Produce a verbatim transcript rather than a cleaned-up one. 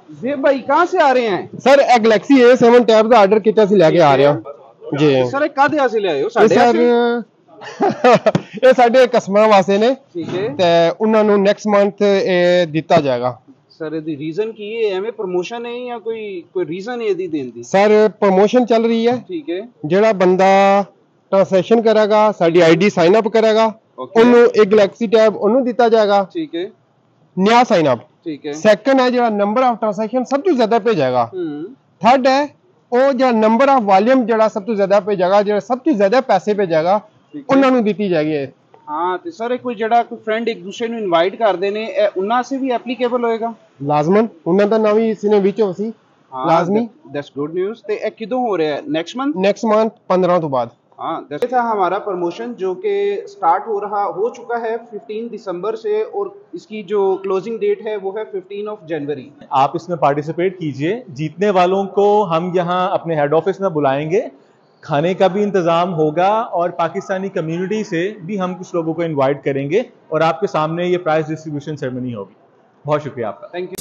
ज़ेब भाई कहाँ से आ रहे हैं? Sir A Galaxy A seven tab का ऑर्डर कितना सी लेके आ रहे हो जी सर ਇਹ ਕਾਹਦੇ ਵਾਸਤੇ ਲਿਆਏ ਹੋ? ਇਹ ਸਾਡੇ ਸਰ ਵਾਸਤੇ? ਇਹ ਸਾਡੇ ਕਸਟਮਰਾਂ ਵਾਸਤੇ ਨੇ ਠੀਕ ਹੈ ਤੇ ਉਹਨਾਂ ਨੂੰ ਨੈਕਸਟ ਮੰਥ ਇਹ ਦਿੱਤਾ ਜਾਏਗਾ। ਸਰ ਇਹਦੀ ਰੀਜ਼ਨ ਕੀ ਹੈ? ਐਵੇਂ ਪ੍ਰਮੋਸ਼ਨ ਹੈ ਜਾਂ ਕੋਈ ਕੋਈ ਰੀਜ਼ਨ ਹੈ ਇਹਦੀ ਦੇਣ ਦੀ? ਸਰ ਪ੍ਰਮੋਸ਼ਨ ਚੱਲ ਰਹੀ ਹੈ। ਠੀਕ ਹੈ ਜਿਹੜਾ ਬੰਦਾ ट्रांसैक्शन करेगा साड़ी आईडी साइन अप करेगा ਉਹਨੂੰ एक गैलेक्सी टैब ਉਹਨੂੰ ਦਿੱਤਾ ਜਾਏਗਾ। ठीक है नया साइन अप ठीक है। सेकंड है ਜਿਹੜਾ नंबर ऑफ ट्रांसैक्शन सब ਤੋਂ ਜ਼ਿਆਦਾ ਭੇਜੇਗਾ। थर्ड है ਉਹ ਜਿਹੜਾ ਨੰਬਰ ਆਫ ਵੋਲਿਊਮ ਜਿਹੜਾ ਸਭ ਤੋਂ ਜ਼ਿਆਦਾ ਭੇਜੇਗਾ ਜਿਹੜਾ ਸਭ ਤੋਂ ਜ਼ਿਆਦਾ ਪੈਸੇ ਭੇਜੇਗਾ ਉਹਨਾਂ ਨੂੰ ਦਿੱਤੀ ਜਾਏਗੀ। ਹਾਂ ਤੇ ਸਰ ਇਹ ਕੋਈ ਜਿਹੜਾ ਕੋਈ ਫਰੈਂਡ ਇੱਕ ਦੂਸਰੇ ਨੂੰ ਇਨਵਾਈਟ ਕਰਦੇ ਨੇ ਇਹ ਉਹਨਾਂ ਸੇ ਵੀ ਐਪਲੀਕੇਬਲ ਹੋਏਗਾ? ਲਾਜ਼ਮਨ ਉਹਨਾਂ ਦਾ ਨਾਮ ਵੀ ਇਸੇ ਨੇ ਵਿੱਚ ਹੋਸੀ ਲਾਜ਼ਮੀ। That's good news. ਤੇ ਇਹ ਕਿਦੋਂ ਹੋ ਰਿਹਾ ਹੈ? Next month? नेक्स्ट मंथ पंद्रह ਤੋਂ ਬਾਅਦ। हाँ ये था हमारा प्रमोशन जो कि स्टार्ट हो रहा हो चुका है पंद्रह दिसंबर से और इसकी जो क्लोजिंग डेट है वो है पंद्रह ऑफ जनवरी। आप इसमें पार्टिसिपेट कीजिए। जीतने वालों को हम यहाँ अपने हेड ऑफिस में बुलाएंगे, खाने का भी इंतज़ाम होगा और पाकिस्तानी कम्युनिटी से भी हम कुछ लोगों को इनवाइट करेंगे और आपके सामने ये प्राइज डिस्ट्रीब्यूशन सेरेमनी होगी। बहुत शुक्रिया आपका। Thank you.